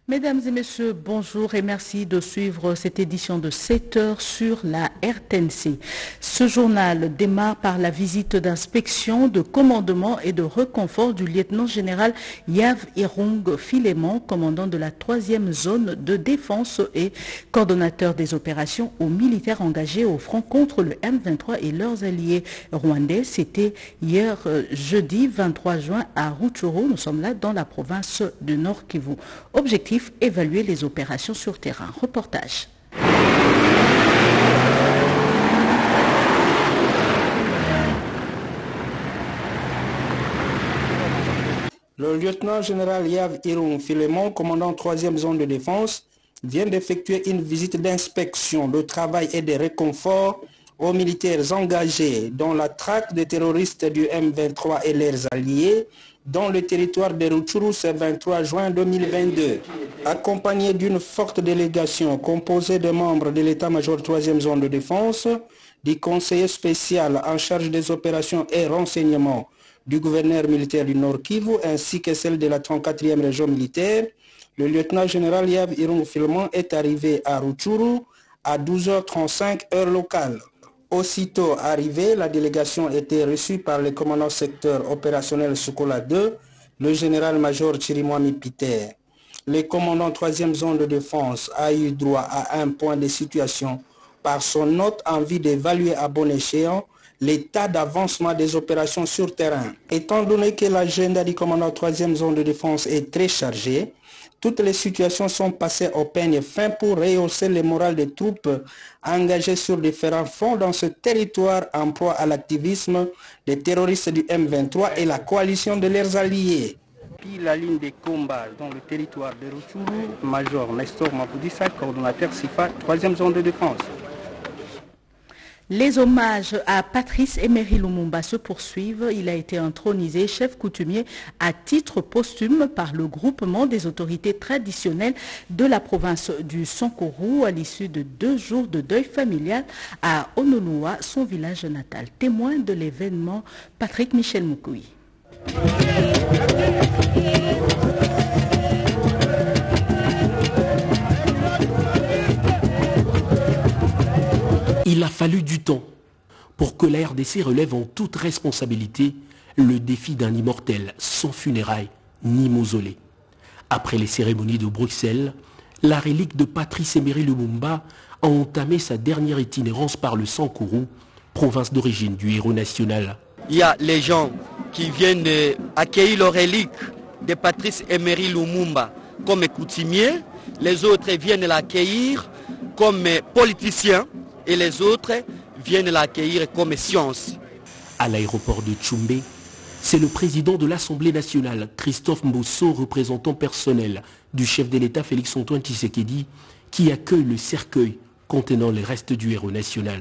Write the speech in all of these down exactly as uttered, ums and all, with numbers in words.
Mesdames et messieurs, bonjour et merci de suivre cette édition de sept heures sur la R T N C. Ce journal démarre par la visite d'inspection, de commandement et de reconfort du lieutenant-général Yav Irung Philémon, commandant de la troisième zone de défense et coordonnateur des opérations aux militaires engagés au front contre le M vingt-trois et leurs alliés rwandais. C'était hier jeudi vingt-trois juin à Rutshuru. Nous sommes là dans la province du Nord Kivu. Objectif: évaluer les opérations sur terrain. Reportage. Le lieutenant-général Yav Irung Philémon, commandant troisième zone de défense, vient d'effectuer une visite d'inspection, de travail et de réconfort aux militaires engagés dans la traque des terroristes du M vingt-trois et leurs alliés dans le territoire de Rutshuru ce vingt-trois juin deux mille vingt-deux. Accompagné d'une forte délégation composée de membres de l'état-major troisième zone de défense, du conseiller spécial en charge des opérations et renseignements du gouverneur militaire du Nord Kivu ainsi que celle de la trente-quatrième région militaire, le lieutenant-général Yav Irung Philémon est arrivé à Rutshuru à douze heures trente-cinq heure locale. Aussitôt arrivé, la délégation était reçue par le commandant secteur opérationnel Sokola deux, le général-major Chirimwami Peter. Le commandant troisième zone de défense a eu droit à un point de situation par son note en vue d'évaluer à bon escient l'état d'avancement des opérations sur terrain. Étant donné que l'agenda du commandant troisième zone de défense est très chargé, toutes les situations sont passées au peigne fin pour rehausser le moral des troupes engagées sur différents fronts dans ce territoire en proie à l'activisme des terroristes du M vingt-trois et la coalition de leurs alliés. Puis la ligne des combats dans le territoire de Rutshuru, Major Nestor Mavudisa, coordonnateur SIFA, troisième zone de défense. Les hommages à Patrice Emery Lumumba se poursuivent. Il a été intronisé chef coutumier à titre posthume par le groupement des autorités traditionnelles de la province du Sankuru à l'issue de deux jours de deuil familial à Honolua, son village natal. Témoin de l'événement, Patrick Michel Moukoui. Il a fallu du temps pour que la R D C relève en toute responsabilité le défi d'un immortel sans funérailles ni mausolée. Après les cérémonies de Bruxelles, la relique de Patrice Emery Lumumba a entamé sa dernière itinérance par le Sankuru, province d'origine du héros national. Il y a les gens qui viennent accueillir la relique de Patrice Emery Lumumba comme coutumier, les autres viennent l'accueillir comme politiciens, et les autres viennent l'accueillir comme science. À l'aéroport de Tchumbe, c'est le président de l'Assemblée nationale, Christophe Mbosso, représentant personnel du chef de l'État Félix-Antoine Tshisekedi, qui accueille le cercueil contenant les restes du héros national.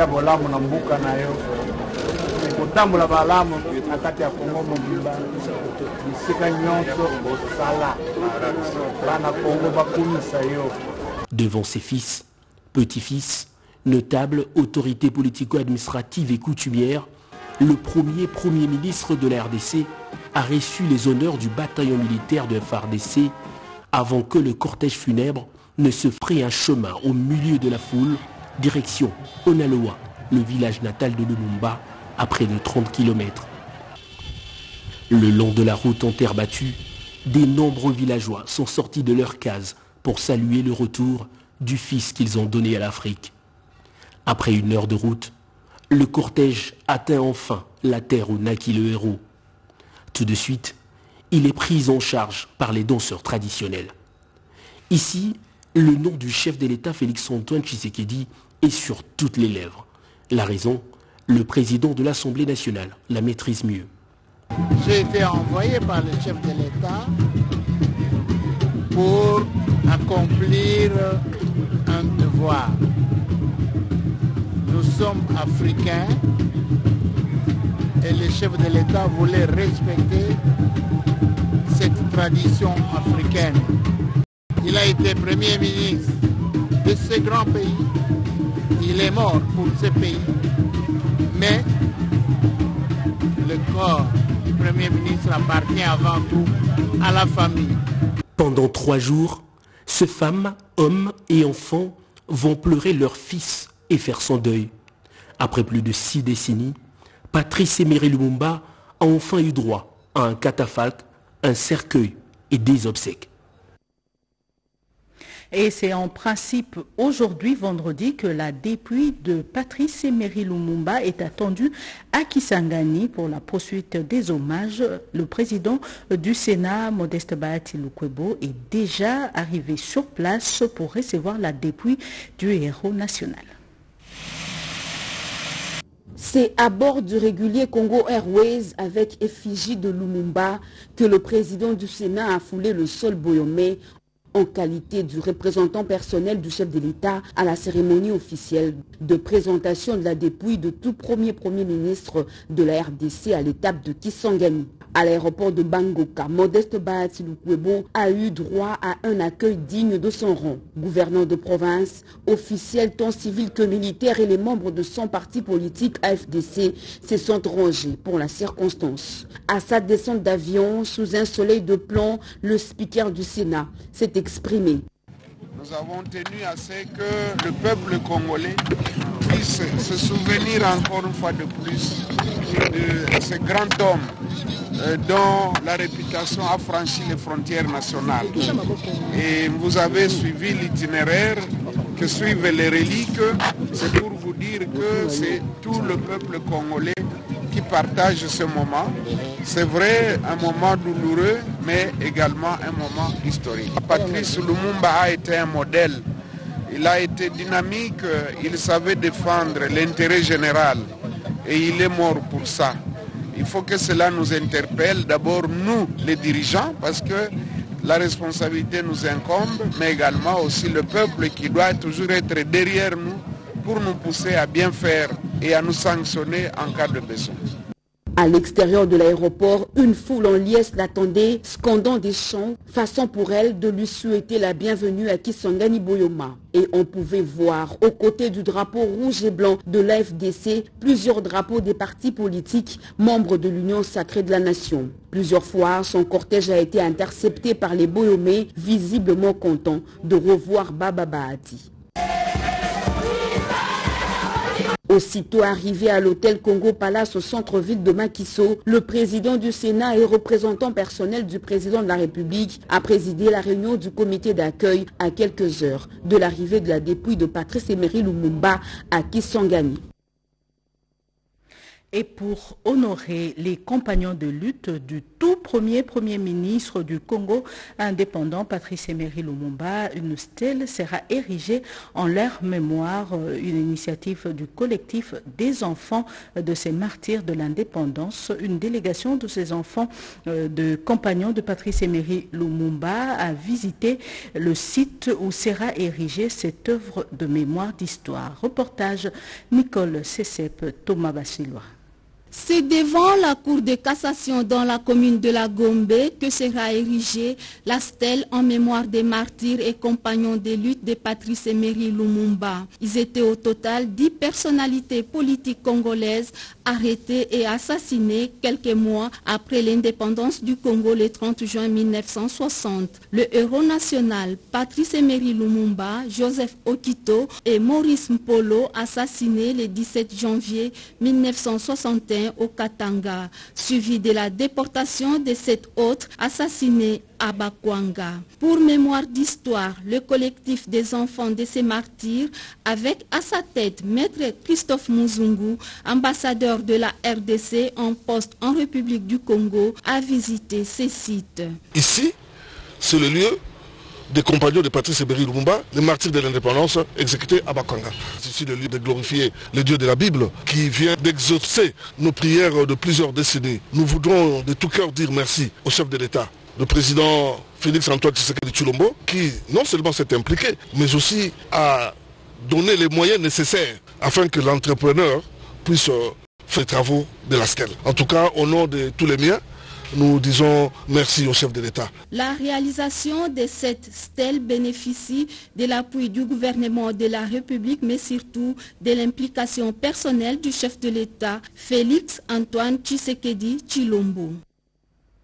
Devant ses fils, petits-fils, notables, autorités politico-administratives et coutumières, le premier Premier ministre de la R D C a reçu les honneurs du bataillon militaire de F A R D C avant que le cortège funèbre ne se fraye un chemin au milieu de la foule, direction Honolua, le village natal de Lumumba, à près de trente kilomètres. Le long de la route en terre battue, des nombreux villageois sont sortis de leurs cases pour saluer le retour du fils qu'ils ont donné à l'Afrique. Après une heure de route, le cortège atteint enfin la terre où naquit le héros. Tout de suite, il est pris en charge par les danseurs traditionnels. Ici, le nom du chef de l'État Félix-Antoine Tshisekedi est sur toutes les lèvres. La raison, le président de l'Assemblée nationale la maîtrise mieux. J'ai été envoyé par le chef de l'État pour accomplir un devoir. Nous sommes africains et le chef de l'État voulait respecter cette tradition africaine. Il a été Premier ministre de ce grand pays. Il est mort pour ce pays. Mais le corps du Premier ministre appartient avant tout à la famille. Pendant trois jours, Ces femmes, hommes et enfants vont pleurer leur fils et faire son deuil. Après plus de six décennies, Patrice Emery Lumumba a enfin eu droit à un catafalque, un cercueil et des obsèques. Et c'est en principe aujourd'hui, vendredi, que la dépouille de Patrice Emery Lumumba est attendue à Kisangani pour la poursuite des hommages. Le président du Sénat, Modeste Bahati Lukwebo, est déjà arrivé sur place pour recevoir la dépouille du héros national. C'est à bord du régulier Congo Airways avec effigie de Lumumba que le président du Sénat a foulé le sol Boyomé en qualité du représentant personnel du chef de l'État à la cérémonie officielle de présentation de la dépouille de tout premier Premier ministre de la R D C à l'étape de Kisangani. À l'aéroport de Bangoka, Modeste Bahati Lukwebo a eu droit à un accueil digne de son rang. Gouverneur de province, officiels tant civils que militaires et les membres de son parti politique A F D C se sont rangés pour la circonstance. À sa descente d'avion, sous un soleil de plomb, le speaker du Sénat s'est exprimé. Nous avons tenu à ce que le peuple congolais puisse se souvenir encore une fois de plus de ce grand homme euh, dont la réputation a franchi les frontières nationales. Et vous avez suivi l'itinéraire que suivent les reliques. C'est pour vous dire que c'est tout le peuple congolais qui partage ce moment. C'est vrai, un moment douloureux, mais également un moment historique. Patrice Lumumba a été un modèle. Il a été dynamique, il savait défendre l'intérêt général et il est mort pour ça. Il faut que cela nous interpelle, d'abord nous, les dirigeants, parce que la responsabilité nous incombe, mais également aussi le peuple qui doit toujours être derrière nous pour nous pousser à bien faire et à nous sanctionner en cas de besoin. À l'extérieur de l'aéroport, une foule en liesse l'attendait, scandant des chants, façon pour elle de lui souhaiter la bienvenue à Kisangani Boyoma. Et on pouvait voir, aux côtés du drapeau rouge et blanc de l'A F D C, plusieurs drapeaux des partis politiques, membres de l'Union sacrée de la nation. Plusieurs fois, son cortège a été intercepté par les Boyomais, visiblement contents de revoir Baba Bahati. Aussitôt arrivé à l'hôtel Congo Palace au centre-ville de Makiso, le président du Sénat et représentant personnel du président de la République a présidé la réunion du comité d'accueil à quelques heures de l'arrivée de la dépouille de Patrice Emery Lumumba à Kisangani. Et pour honorer les compagnons de lutte du tout premier Premier ministre du Congo indépendant, Patrice Emery Lumumba, une stèle sera érigée en leur mémoire, une initiative du collectif des enfants de ces martyrs de l'indépendance. Une délégation de ces enfants de compagnons de Patrice Emery Lumumba a visité le site où sera érigée cette œuvre de mémoire d'histoire. Reportage Nicole Cessep, Thomas Bassilois. C'est devant la cour de cassation dans la commune de la Gombe que sera érigée la stèle en mémoire des martyrs et compagnons de lutte de Patrice Emery Lumumba. Ils étaient au total dix personnalités politiques congolaises arrêtées et assassinées quelques mois après l'indépendance du Congo le trente juin mille neuf cent soixante. Le héros national Patrice Emery Lumumba, Joseph Okito et Maurice Mpolo assassinés le dix-sept janvier mille neuf cent soixante et un au Katanga, suivi de la déportation de sept autres assassinés à Bakwanga. Pour mémoire d'histoire, le collectif des enfants de ces martyrs, avec à sa tête Maître Christophe Muzungu, ambassadeur de la R D C en poste en République du Congo, a visité ces sites. Ici, c'est le lieu des compagnons de Patrice Emery Lumumba, les martyrs de l'indépendance exécutés à Bakwanga. C'est ici le lieu de glorifier le Dieu de la Bible qui vient d'exaucer nos prières de plusieurs décennies. Nous voudrons de tout cœur dire merci au chef de l'État, le président Félix Antoine Tshisekedi Tshilombo, qui non seulement s'est impliqué, mais aussi a donné les moyens nécessaires afin que l'entrepreneur puisse faire les travaux de la stèle. En tout cas, au nom de tous les miens, nous disons merci au chef de l'État. La réalisation de cette stèle bénéficie de l'appui du gouvernement de la République, mais surtout de l'implication personnelle du chef de l'État, Félix Antoine Tshisekedi Tshilombo.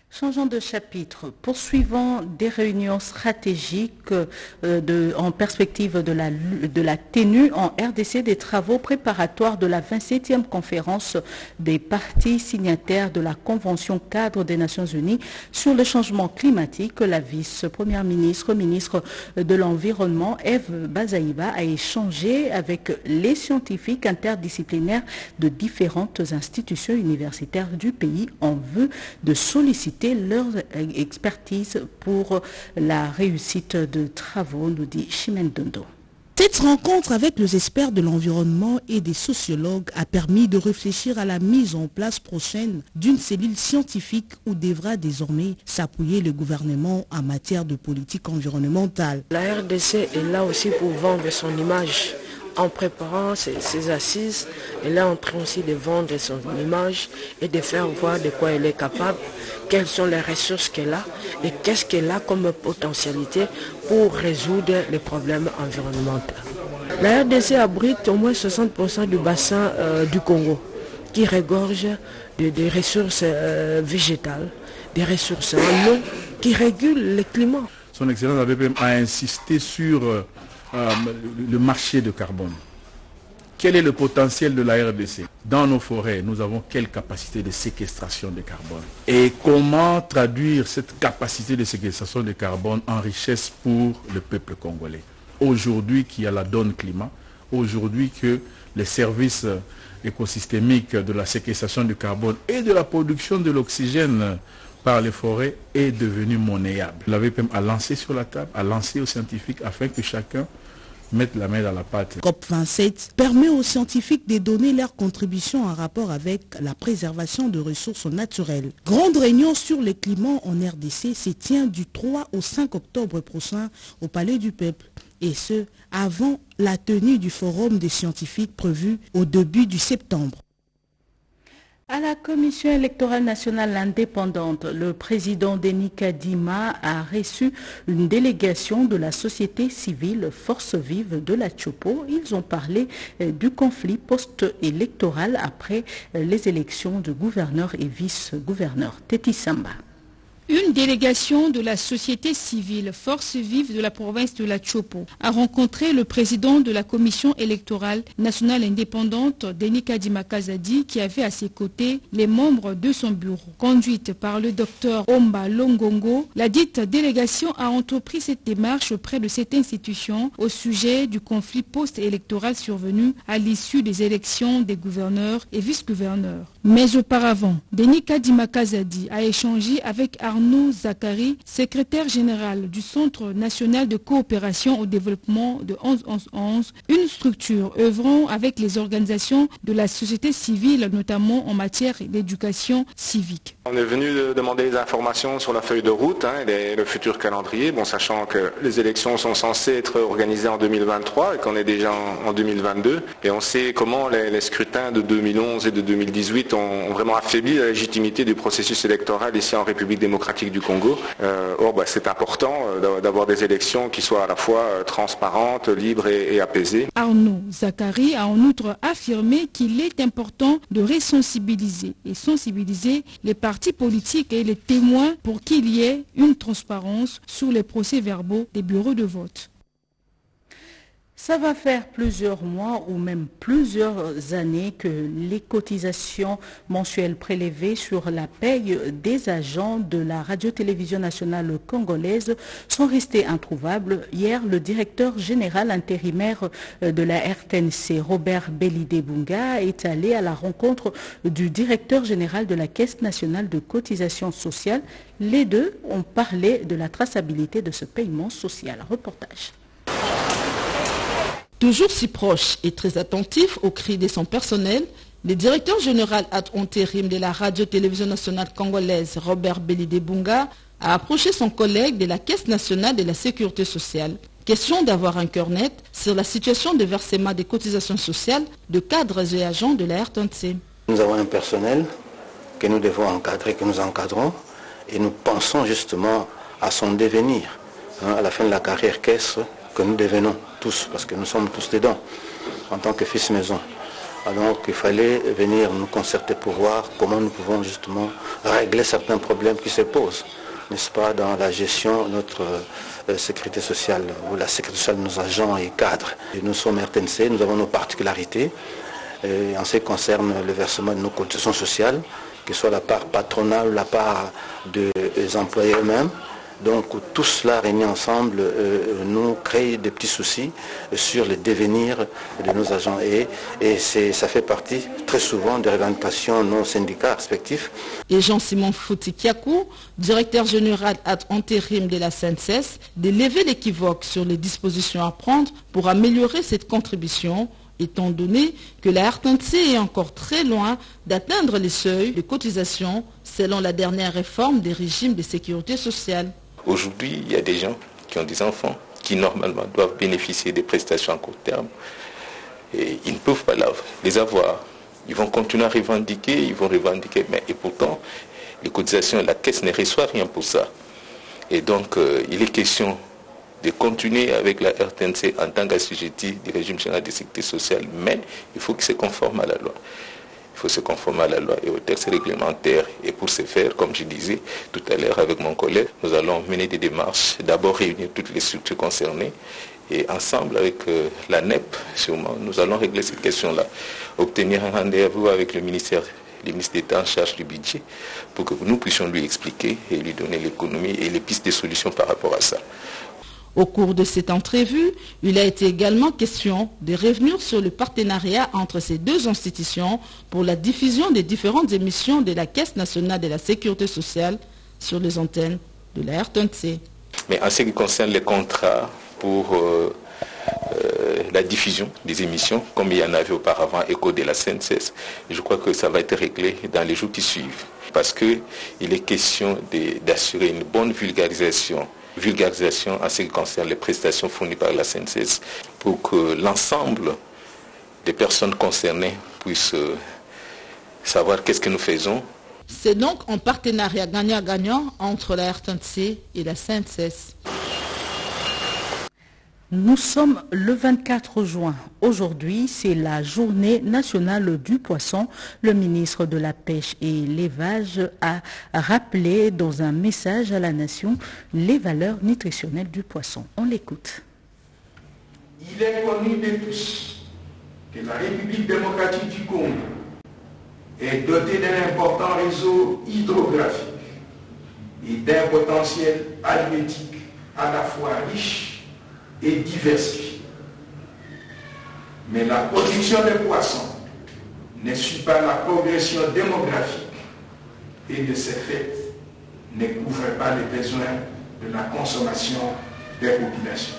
Changeons de chapitre. Poursuivant des réunions stratégiques euh, de, en perspective de la, de la tenue en R D C des travaux préparatoires de la vingt-septième conférence des parties signataires de la Convention cadre des Nations Unies sur le changement climatique, la vice-première ministre, ministre de l'Environnement, Eve Bazaïba, a échangé avec les scientifiques interdisciplinaires de différentes institutions universitaires du pays en vue de solliciter leur expertise pour la réussite de travaux, nous dit Chimène Dondo. Cette rencontre avec les experts de l'environnement et des sociologues a permis de réfléchir à la mise en place prochaine d'une cellule scientifique où devra désormais s'appuyer le gouvernement en matière de politique environnementale. La R D C est là aussi pour vendre son image. En préparant ses, ses assises, elle est en train aussi de vendre son image et de faire voir de quoi elle est capable, quelles sont les ressources qu'elle a et qu'est-ce qu'elle a comme potentialité pour résoudre les problèmes environnementaux. La R D C abrite au moins soixante pour cent du bassin euh, du Congo qui regorge de, de ressources euh, végétales, des ressources en eau qui régulent le climat. Son Excellence A V P M a insisté sur euh, Euh, le marché de carbone. Quel est le potentiel de la R D C? Dans nos forêts, nous avons quelle capacité de séquestration de carbone? Et comment traduire cette capacité de séquestration de carbone en richesse pour le peuple congolais? Aujourd'hui qu'il y a la donne climat, aujourd'hui que les services écosystémiques de la séquestration du carbone et de la production de l'oxygène par les forêts est devenu monnayable. L'A V P M a lancé sur la table, a lancé aux scientifiques afin que chacun mette la main dans la pâte. COP vingt-sept permet aux scientifiques de donner leur contribution en rapport avec la préservation de ressources naturelles. Grande réunion sur le climat en R D C se tient du trois au cinq octobre prochain au Palais du Peuple. Et ce, avant la tenue du forum des scientifiques prévu au début du septembre. À la Commission électorale nationale indépendante, le président Denis Kadima a reçu une délégation de la société civile Force Vive de la Tchopo. Ils ont parlé du conflit post-électoral après les élections de gouverneur et vice-gouverneur. Teti Samba. Une délégation de la société civile Force Vive de la province de la Tchopo a rencontré le président de la commission électorale nationale indépendante, Denis Kadima Kazadi, qui avait à ses côtés les membres de son bureau. Conduite par le docteur Omba Longongo, la dite délégation a entrepris cette démarche auprès de cette institution au sujet du conflit post-électoral survenu à l'issue des élections des gouverneurs et vice-gouverneurs. Mais auparavant, Denis Kadima Kazadi a échangé avec Arnaud Zakari, secrétaire général du Centre national de coopération au développement de onze onze onze, une structure œuvrant avec les organisations de la société civile, notamment en matière d'éducation civique. On est venu de demander des informations sur la feuille de route hein, et le futur calendrier, bon, sachant que les élections sont censées être organisées en deux mille vingt-trois et qu'on est déjà en, en deux mille vingt-deux. Et on sait comment les, les scrutins de deux mille onze et de deux mille dix-huit ont, ont vraiment affaibli la légitimité du processus électoral ici en République démocratique du Congo. Euh, or, bah, c'est important euh, d'avoir des élections qui soient à la fois euh, transparentes, libres et, et apaisées. Arnaud Zakari a en outre affirmé qu'il est important de resensibiliser et sensibiliser les partis politiques et les témoins pour qu'il y ait une transparence sur les procès-verbaux des bureaux de vote. Ça va faire plusieurs mois ou même plusieurs années que les cotisations mensuelles prélevées sur la paye des agents de la radio-télévision nationale congolaise sont restées introuvables. Hier, le directeur général intérimaire de la R T N C, Robert Belide Bunga, est allé à la rencontre du directeur général de la Caisse nationale de cotisation sociale. Les deux ont parlé de la traçabilité de ce paiement social. Reportage. Toujours si proche et très attentif aux cris de son personnel, le directeur général ad intérim de la radio-télévision nationale congolaise, Robert Belide Bunga, a approché son collègue de la Caisse nationale de la sécurité sociale. Question d'avoir un cœur net sur la situation de versement des cotisations sociales de cadres et agents de la R T N C. Nous avons un personnel que nous devons encadrer, que nous encadrons, et nous pensons justement à son devenir, hein, à la fin de la carrière caisse que nous devenons tous, parce que nous sommes tous dedans, en tant que fils maison. Alors qu'il fallait venir nous concerter pour voir comment nous pouvons justement régler certains problèmes qui se posent, n'est-ce pas, dans la gestion de notre euh, sécurité sociale, ou la sécurité sociale de nos agents et cadres. Et nous sommes R T N C, nous avons nos particularités. Et en ce qui concerne le versement de nos cotisations sociales, que ce soit la part patronale ou la part des employés eux-mêmes. Donc tout cela réuni ensemble euh, nous crée des petits soucis sur le devenir de nos agents. Et, et ça fait partie très souvent des revendications de nos syndicats respectifs. Et Jean-Simon Fouti-Kiakou, directeur général ad intérim de la S N C S, de lever l'équivoque sur les dispositions à prendre pour améliorer cette contribution, étant donné que la R T N C est encore très loin d'atteindre les seuils de cotisation selon la dernière réforme des régimes de sécurité sociale. Aujourd'hui, il y a des gens qui ont des enfants qui normalement doivent bénéficier des prestations à court terme et ils ne peuvent pas les avoir. Ils vont continuer à revendiquer, ils vont revendiquer, mais et pourtant, les cotisations, la caisse ne reçoit rien pour ça. Et donc, euh, il est question de continuer avec la R T N C en tant qu'assujetti du régime général de sécurité sociale, mais il faut qu'il se conforme à la loi. Il faut se conformer à la loi et aux textes réglementaires. Et pour ce faire, comme je disais tout à l'heure avec mon collègue, nous allons mener des démarches, d'abord réunir toutes les structures concernées et ensemble avec euh, la N E P, sûrement, nous allons régler cette question-là. Obtenir un rendez-vous avec le ministère, le ministre d'État en charge du budget pour que nous puissions lui expliquer et lui donner l'économie et les pistes de solutions par rapport à ça. Au cours de cette entrevue, il a été également question de revenir sur le partenariat entre ces deux institutions pour la diffusion des différentes émissions de la Caisse nationale de la sécurité sociale sur les antennes de la R T N C. Mais en ce qui concerne les contrats pour euh, euh, la diffusion des émissions, comme il y en avait auparavant, écho de la S N C S, je crois que ça va être réglé dans les jours qui suivent. Parce qu'il est question d'assurer une bonne vulgarisation vulgarisation en ce qui concerne les prestations fournies par la S N C S pour que l'ensemble des personnes concernées puissent euh, savoir qu'est-ce que nous faisons. C'est donc un partenariat gagnant-gagnant entre la R T N C et la S N C S. Nous sommes le vingt-quatre juin. Aujourd'hui, c'est la journée nationale du poisson. Le ministre de la Pêche et l'Élevage a rappelé dans un message à la nation les valeurs nutritionnelles du poisson. On l'écoute. Il est connu de tous que la République démocratique du Congo est dotée d'un important réseau hydrographique et d'un potentiel halieutique à la fois riche et diversifié. Mais la production de poissons ne suit pas la progression démographique et de ce fait ne couvre pas les besoins de la consommation des populations.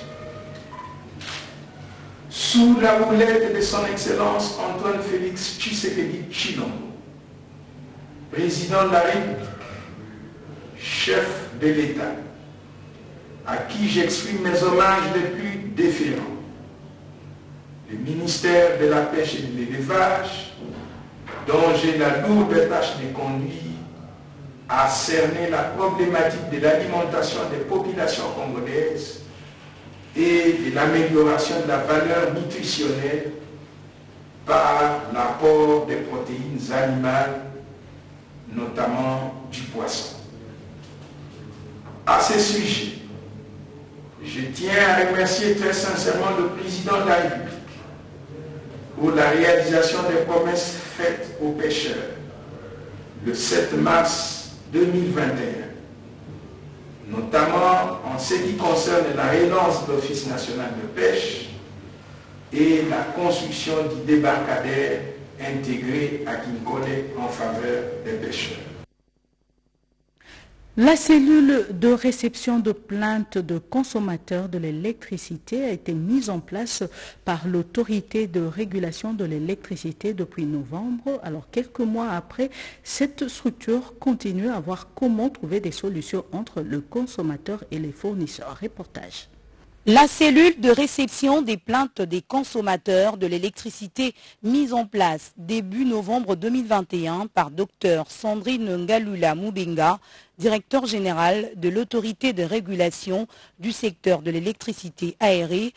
Sous la houlette de son Excellence Antoine Félix Tshisekedi Tshilombo, président de la République, chef de l'État, à qui j'exprime mes hommages les plus déférents, le ministère de la Pêche et de l'Élevage, dont j'ai la lourde tâche de conduire, a cerné la problématique de l'alimentation des populations congolaises et de l'amélioration de la valeur nutritionnelle par l'apport des protéines animales, notamment du poisson. À ce sujet, je tiens à remercier très sincèrement le président de la République pour la réalisation des promesses faites aux pêcheurs le sept mars deux mille vingt et un, notamment en ce qui concerne la relance de l'Office national de pêche et la construction du débarcadère intégré à Kinkole en faveur des pêcheurs. La cellule de réception de plaintes de consommateurs de l'électricité a été mise en place par l'autorité de régulation de l'électricité depuis novembre. Alors quelques mois après, cette structure continue à voir comment trouver des solutions entre le consommateur et les fournisseurs. Reportage. La cellule de réception des plaintes des consommateurs de l'électricité mise en place début novembre deux mille vingt et un par Dr Sandrine Ngalula Moubenga, directeur général de l'autorité de régulation du secteur de l'électricité aérée,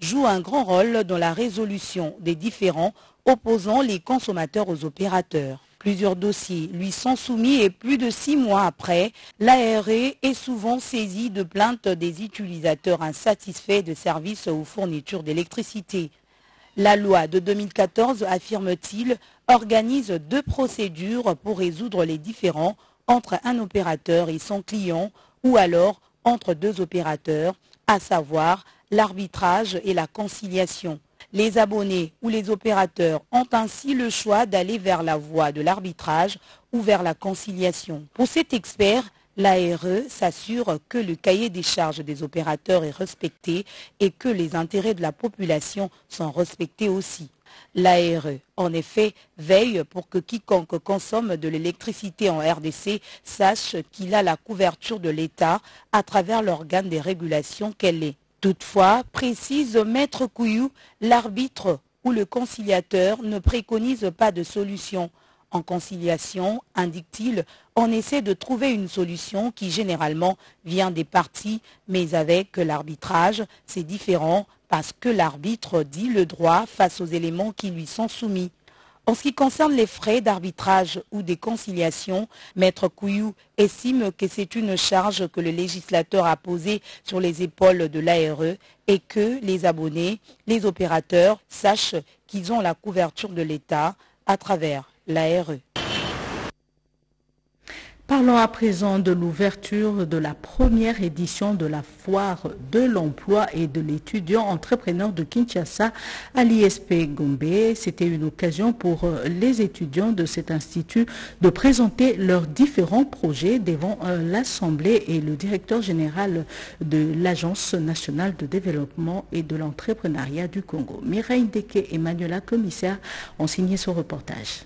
joue un grand rôle dans la résolution des différends opposant les consommateurs aux opérateurs. Plusieurs dossiers lui sont soumis et plus de six mois après, l'A R E est souvent saisie de plaintes des utilisateurs insatisfaits de services ou fournitures d'électricité. La loi de deux mille quatorze, affirme-t-il, organise deux procédures pour résoudre les différends entre un opérateur et son client ou alors entre deux opérateurs, à savoir l'arbitrage et la conciliation. Les abonnés ou les opérateurs ont ainsi le choix d'aller vers la voie de l'arbitrage ou vers la conciliation. Pour cet expert, l'A R E s'assure que le cahier des charges des opérateurs est respecté et que les intérêts de la population sont respectés aussi. L'A R E, en effet, veille pour que quiconque consomme de l'électricité en R D C sache qu'il a la couverture de l'État à travers l'organe des régulations qu'elle est. Toutefois, précise Maître Kouyou, l'arbitre ou le conciliateur ne préconise pas de solution. En conciliation, indique-t-il, on essaie de trouver une solution qui généralement vient des parties, mais avec l'arbitrage, c'est différent parce que l'arbitre dit le droit face aux éléments qui lui sont soumis. En ce qui concerne les frais d'arbitrage ou des conciliations, Maître Kouyou estime que c'est une charge que le législateur a posée sur les épaules de l'A R E et que les abonnés, les opérateurs sachent qu'ils ont la couverture de l'État à travers l'A R E. Parlons à présent de l'ouverture de la première édition de la foire de l'emploi et de l'étudiant entrepreneur de Kinshasa à l'I S P Gombe. C'était une occasion pour les étudiants de cet institut de présenter leurs différents projets devant l'Assemblée et le directeur général de l'Agence nationale de développement et de l'entrepreneuriat du Congo. Mireille Ndeke et Manuela Commissaire ont signé ce reportage.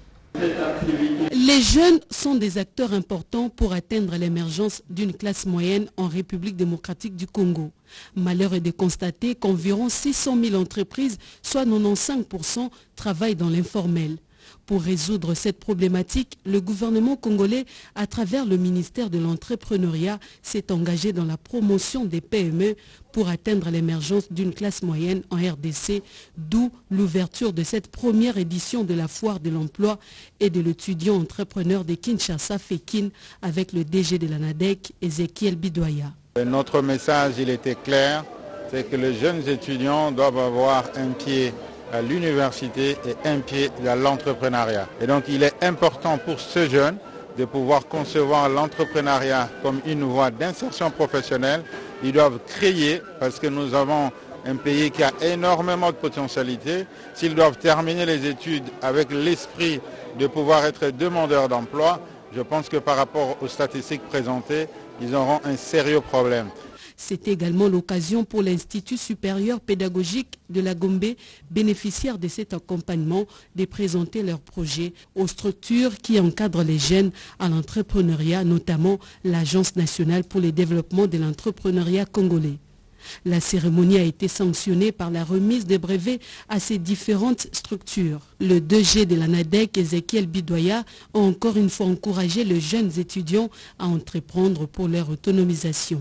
Les jeunes sont des acteurs importants pour atteindre l'émergence d'une classe moyenne en République démocratique du Congo. Malheur est de constater qu'environ six cent mille entreprises, soit quatre-vingt-quinze pour cent, travaillent dans l'informel. Pour résoudre cette problématique, le gouvernement congolais, à travers le ministère de l'entrepreneuriat, s'est engagé dans la promotion des P M E pour atteindre l'émergence d'une classe moyenne en R D C, d'où l'ouverture de cette première édition de la foire de l'emploi et de l'étudiant entrepreneur de Kinshasa, Fékin, avec le D G de la NADEC, Ezekiel Bidoya. Notre message, il était clair, c'est que les jeunes étudiants doivent avoir un pied à l'université et un pied dans l'entrepreneuriat. Et donc il est important pour ce jeune de pouvoir concevoir l'entrepreneuriat comme une voie d'insertion professionnelle. Ils doivent créer, parce que nous avons un pays qui a énormément de potentialités. S'ils doivent terminer les études avec l'esprit de pouvoir être demandeurs d'emploi, je pense que par rapport aux statistiques présentées, ils auront un sérieux problème. C'est également l'occasion pour l'Institut supérieur pédagogique de la Gombe, bénéficiaire de cet accompagnement, de présenter leurs projets aux structures qui encadrent les jeunes à l'entrepreneuriat, notamment l'Agence nationale pour le développement de l'entrepreneuriat congolais. La cérémonie a été sanctionnée par la remise des brevets à ces différentes structures. Le D G de la NADEC, Ezekiel Bidoya, a encore une fois encouragé les jeunes étudiants à entreprendre pour leur autonomisation.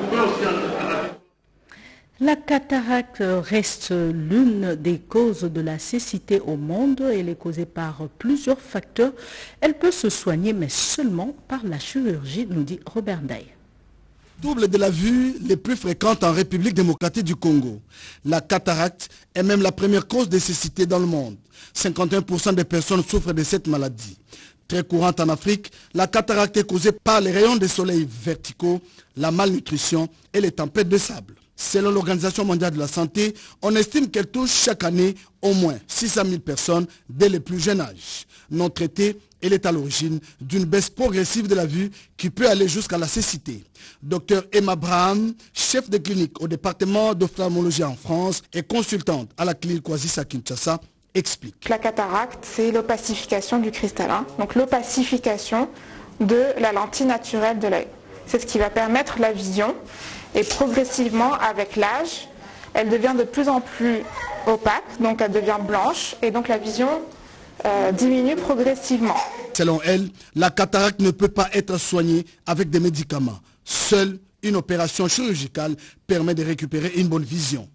La cataracte reste l'une des causes de la cécité au monde. Elle est causée par plusieurs facteurs. Elle peut se soigner, mais seulement par la chirurgie, nous dit Robert Ndaye. Troubles de la vue les plus fréquentes en République démocratique du Congo. La cataracte est même la première cause de cécité dans le monde. cinquante et un pour cent des personnes souffrent de cette maladie. Très courante en Afrique, la cataracte est causée par les rayons de soleil verticaux, la malnutrition et les tempêtes de sable. Selon l'Organisation mondiale de la santé, on estime qu'elle touche chaque année au moins six cent mille personnes dès le plus jeune âge. Non traitée, elle est à l'origine d'une baisse progressive de la vue qui peut aller jusqu'à la cécité. Docteur Emma Braham, chef de clinique au département d'ophtalmologie en France et consultante à la clinique Oasis à Kinshasa, explique. La cataracte, c'est l'opacification du cristallin, donc l'opacification de la lentille naturelle de l'œil. C'est ce qui va permettre la vision et progressivement, avec l'âge, elle devient de plus en plus opaque, donc elle devient blanche et donc la vision Euh, diminue progressivement. Selon elle, la cataracte ne peut pas être soignée avec des médicaments. Seule une opération chirurgicale permet de récupérer une bonne vision.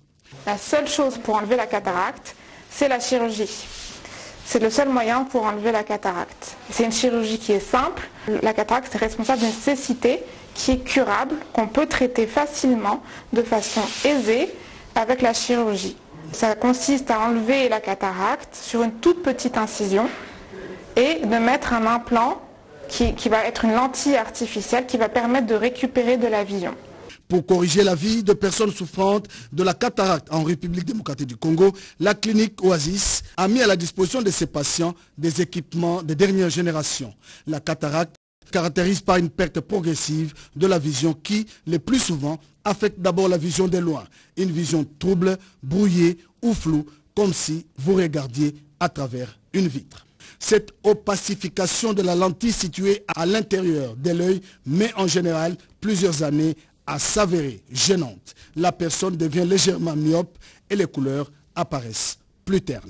La seule chose pour enlever la cataracte, c'est la chirurgie. C'est le seul moyen pour enlever la cataracte. C'est une chirurgie qui est simple. La cataracte est responsable d'une cécité qui est curable, qu'on peut traiter facilement, de façon aisée, avec la chirurgie. Ça consiste à enlever la cataracte sur une toute petite incision et de mettre un implant qui, qui va être une lentille artificielle qui va permettre de récupérer de la vision. Pour corriger la vie de personnes souffrantes de la cataracte en République démocratique du Congo, la clinique Oasis a mis à la disposition de ses patients des équipements de dernière génération. La cataracte caractérise par une perte progressive de la vision qui, le plus souvent, affecte d'abord la vision de loin. Une vision trouble, brouillée ou floue, comme si vous regardiez à travers une vitre. Cette opacification de la lentille située à l'intérieur de l'œil met en général plusieurs années à s'avérer gênante. La personne devient légèrement myope et les couleurs apparaissent plus ternes.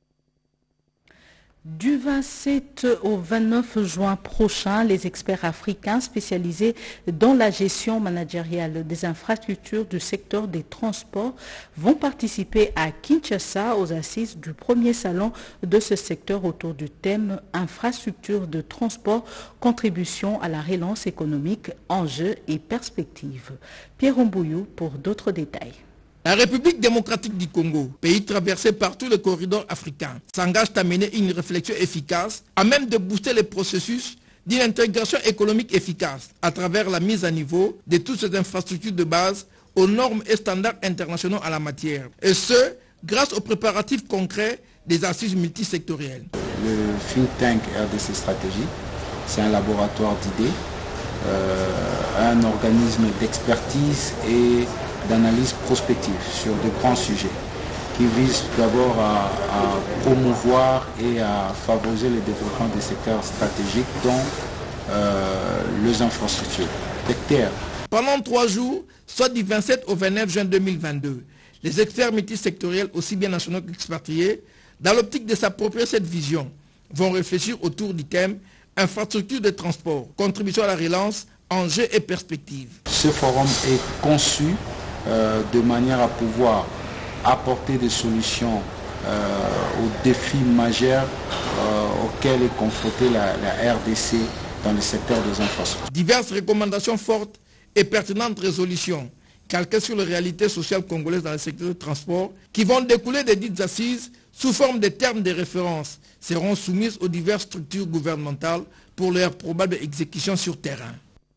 Du vingt-sept au vingt-neuf juin prochain, les experts africains spécialisés dans la gestion managériale des infrastructures du secteur des transports vont participer à Kinshasa aux assises du premier salon de ce secteur autour du thème infrastructure de transport, contribution à la relance économique, enjeux et perspectives. Pierre Mbouyou pour d'autres détails. La République démocratique du Congo, pays traversé par tous les corridors africains, s'engage à mener une réflexion efficace à même de booster les processus d'une intégration économique efficace à travers la mise à niveau de toutes ces infrastructures de base aux normes et standards internationaux en la matière. Et ce, grâce aux préparatifs concrets des assises multisectorielles. Le think tank R D C Stratégie, c'est un laboratoire d'idées, euh, un organisme d'expertise et d'analyse prospective sur de grands sujets qui visent d'abord à, à promouvoir et à favoriser le développement des secteurs stratégiques dont euh, les infrastructures. Pendant trois jours, soit du vingt-sept au vingt-neuf juin deux mille vingt-deux, les experts multisectoriels, aussi bien nationaux qu'expatriés, dans l'optique de s'approprier cette vision, vont réfléchir autour du thème infrastructure de transport, contribution à la relance, enjeux et perspectives. Ce forum est conçu Euh, de manière à pouvoir apporter des solutions euh, aux défis majeurs euh, auxquels est confrontée la, la R D C dans le secteur des infrastructures. Diverses recommandations fortes et pertinentes résolutions calquées sur les réalités sociales congolaises dans le secteur du transport qui vont découler des dites assises sous forme de termes de référence seront soumises aux diverses structures gouvernementales pour leur probable exécution sur terrain.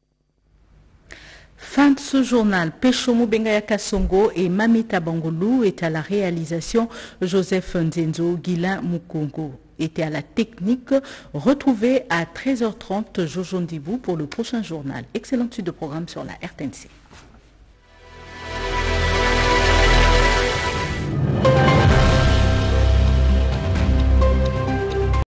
Fin de ce journal. Peshomo Bengaya Kasongo et Mamita Bangolou étaient à la réalisation. Joseph Nzenzo, Guilain Mukongo était à la technique. Retrouvez à treize heures trente Jojo Ndibou pour le prochain journal. Excellente suite de programme sur la R T N C.